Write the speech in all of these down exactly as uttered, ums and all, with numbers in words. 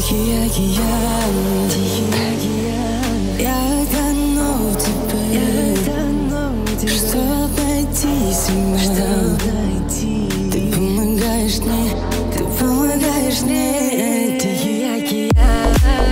Тихий океан, я тону в тебе, чтоб найти себя. Ты помогаешь мне, ты помогаешь мне. Тихий океан,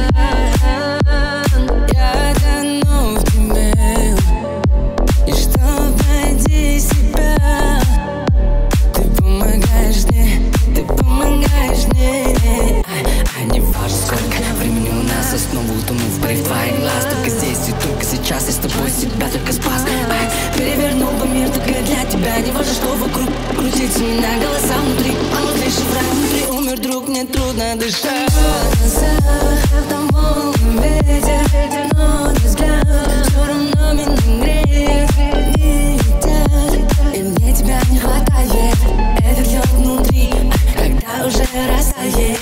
я тону в тебе, и чтоб найти себя. Ты помогаешь мне, ты помогаешь мне. А не важно, сколько времени у нас, я снова утону в паре твоих глаз. Только здесь и только сейчас я с тобой себя только спас. Ай, перевернул бы мир только для тебя. Не важно, что вокруг крутится меня, голоса внутри, а внутри шифра. Внутри умер друг, мне трудно дышать. В глазах там волны, ветер, но не взгляд все равно меня греет. Видят, и мне тебя не хватает. Этот лед внутри, когда уже растает.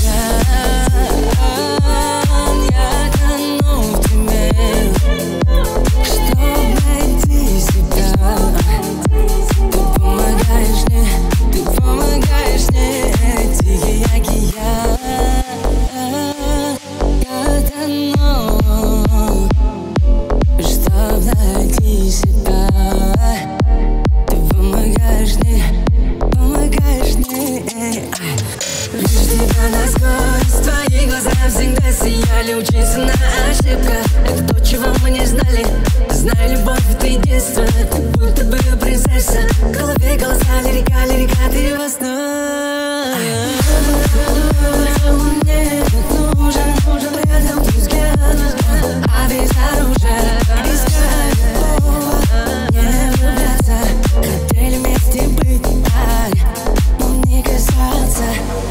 Я тону в тебе, чтоб найти себя. Ты помогаешь мне, ты помогаешь мне. Тихий океан, я тону, чтоб найти себя. Ты помогаешь мне, помогаешь мне. Вижу тебя насквозь, твои глаза всегда сияли. Учиться на ошибках, это то, чего мы не знали. Знаю любовь, это единство, как будто бы принцесса. В голове голоса, лирика, лирика, ты во снах. Мне так нужен рядом твой взгляд, а безоружен. Искали повод не влюбляться, хотели вместе быть, но не касаться.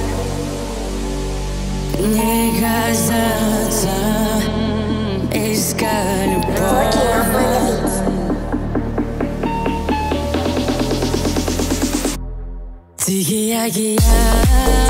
Не казаться, искали любовь. Тихий океан.